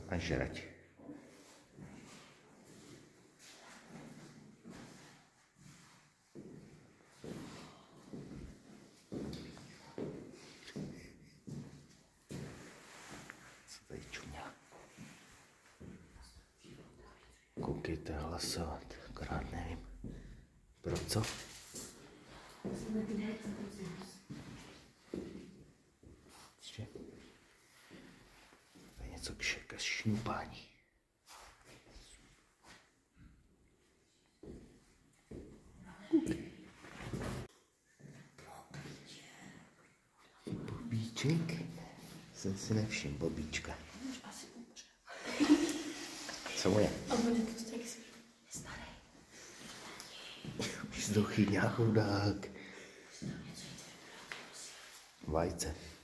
a žrať. Co tady čuměla? Koukejte hlasovat, akorát nevím. Pro co? Ještě? To je něco k šňupání. Bobíček? Jsem si nevšiml, Bobíčka. Co mu je? A bude to sexy. Je starý. Vzduchy, chudák. Vajce.